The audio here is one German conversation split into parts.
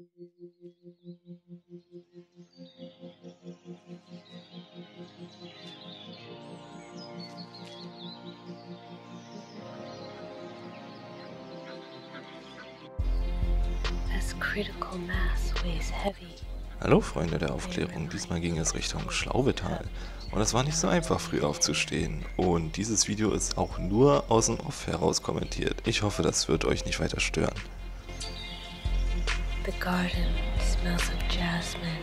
As critical mass weighs heavy. Hallo Freunde der Aufklärung, diesmal ging es Richtung Schlaubetal und es war nicht so einfach früh aufzustehen und dieses Video ist auch nur aus dem Off heraus kommentiert. Ich hoffe, das wird euch nicht weiter stören. The garden smells of jasmine.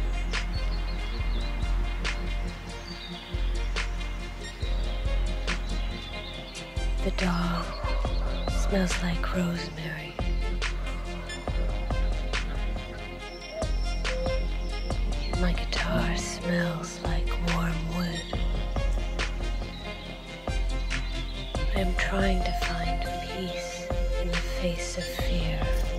The dog smells like rosemary. My guitar smells like warm wood. I am trying to find peace in the face of fear.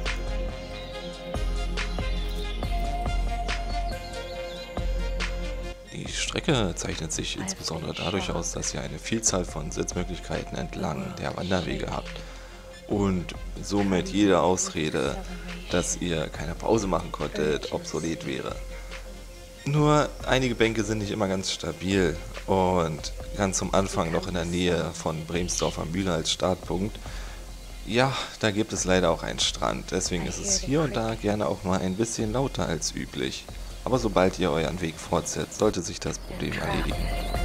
Die Strecke zeichnet sich insbesondere dadurch aus, dass ihr eine Vielzahl von Sitzmöglichkeiten entlang der Wanderwege habt und somit jede Ausrede, dass ihr keine Pause machen konntet, obsolet wäre. Nur einige Bänke sind nicht immer ganz stabil und ganz zum Anfang noch in der Nähe von Bremsdorfer Mühle als Startpunkt. Ja, da gibt es leider auch einen Strand, deswegen ist es hier und da gerne auch mal ein bisschen lauter als üblich. Aber sobald ihr euren Weg fortsetzt, sollte sich das Problem erledigen.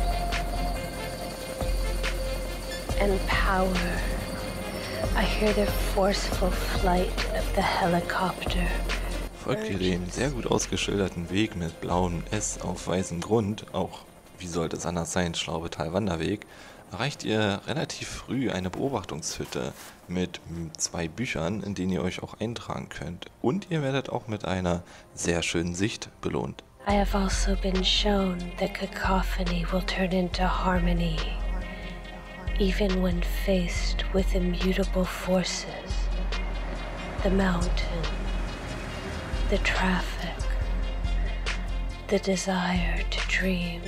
And power. I hear the forceful flight of the helicopter. Folgt ihr dem sehr gut ausgeschilderten Weg mit blauem S auf weißem Grund, auch wie sollte es anders sein, Schlaubetal-Wanderweg, erreicht ihr relativ früh eine Beobachtungshütte mit 2 Büchern, in denen ihr euch auch eintragen könnt. Und ihr werdet auch mit einer sehr schönen Sicht belohnt. I have also been shown that cacophony will turn into harmony, even when faced with immutable forces. The mountain, the traffic, the desire to dream,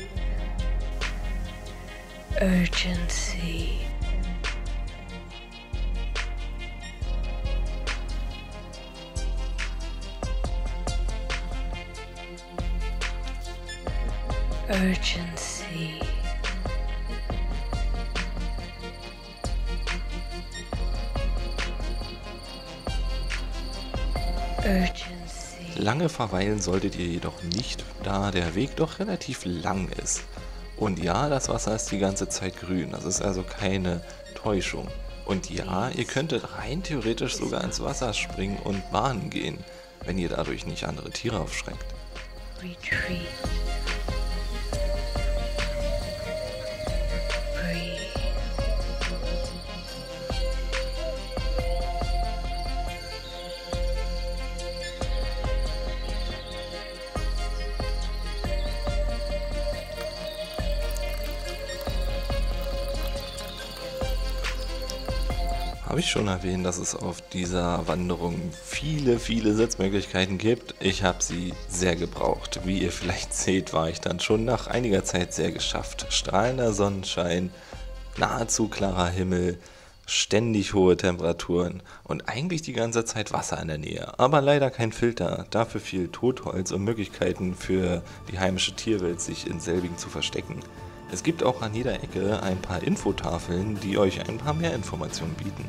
urgency. Urgency. Urgency. Lange verweilen solltet ihr jedoch nicht, da der Weg doch relativ lang ist. Und ja, das Wasser ist die ganze Zeit grün, das ist also keine Täuschung. Und ja, ihr könntet rein theoretisch sogar ins Wasser springen und baden gehen, wenn ihr dadurch nicht andere Tiere aufschreckt. Retreat. Breathe. Habe ich schon erwähnt, dass es auf dieser Wanderung viele Sitzmöglichkeiten gibt. Ich habe sie sehr gebraucht. Wie ihr vielleicht seht, war ich dann schon nach einiger Zeit sehr geschafft. Strahlender Sonnenschein, nahezu klarer Himmel, ständig hohe Temperaturen und eigentlich die ganze Zeit Wasser in der Nähe. Aber leider kein Filter, dafür viel Totholz und Möglichkeiten für die heimische Tierwelt, sich in selbigen zu verstecken. Es gibt auch an jeder Ecke ein paar Infotafeln, die euch ein paar mehr Informationen bieten.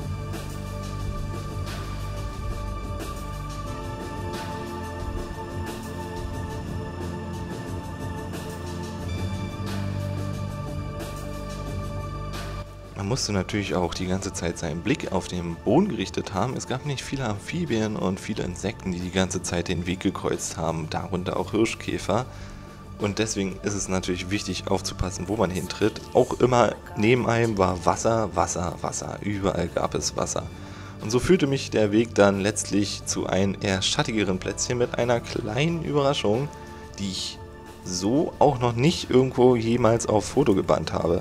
Man musste natürlich auch die ganze Zeit seinen Blick auf den Boden gerichtet haben. Es gab nicht viele Amphibien und viele Insekten, die ganze Zeit den Weg gekreuzt haben, darunter auch Hirschkäfer. Und deswegen ist es natürlich wichtig aufzupassen, wo man hintritt. Auch immer neben einem war Wasser, Wasser, Wasser. Überall gab es Wasser. Und so führte mich der Weg dann letztlich zu einem eher schattigeren Plätzchen mit einer kleinen Überraschung, die ich so auch noch nicht irgendwo jemals auf Foto gebannt habe.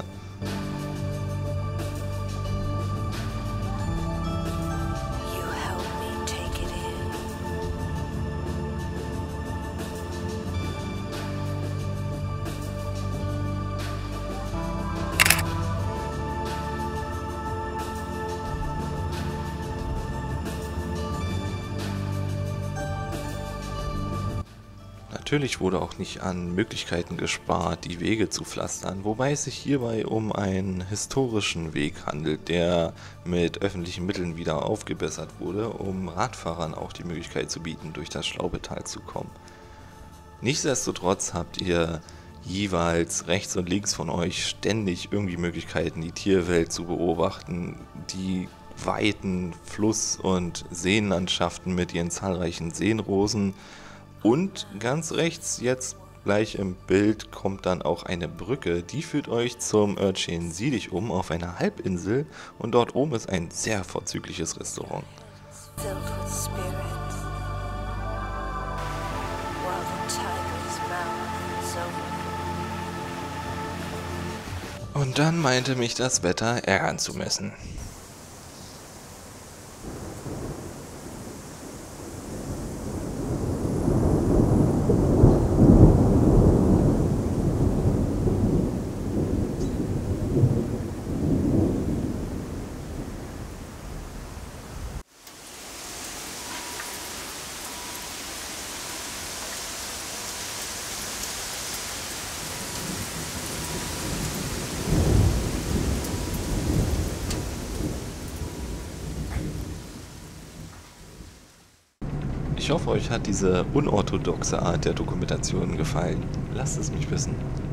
Natürlich wurde auch nicht an Möglichkeiten gespart, die Wege zu pflastern, wobei es sich hierbei um einen historischen Weg handelt, der mit öffentlichen Mitteln wieder aufgebessert wurde, um Radfahrern auch die Möglichkeit zu bieten, durch das Schlaubetal zu kommen. Nichtsdestotrotz habt ihr jeweils rechts und links von euch ständig irgendwie Möglichkeiten, die Tierwelt zu beobachten, die weiten Fluss- und Seenlandschaften mit ihren zahlreichen Seenrosen. Und ganz rechts, jetzt gleich im Bild, kommt dann auch eine Brücke, die führt euch zum Örtchen Siedig auf einer Halbinsel, und dort oben ist ein sehr vorzügliches Restaurant. Filled with spirit, while the tiger's mouth is open. Und dann meinte mich das Wetter ärgern zu müssen. Ich hoffe, euch hat diese unorthodoxe Art der Dokumentation gefallen. Lasst es mich wissen.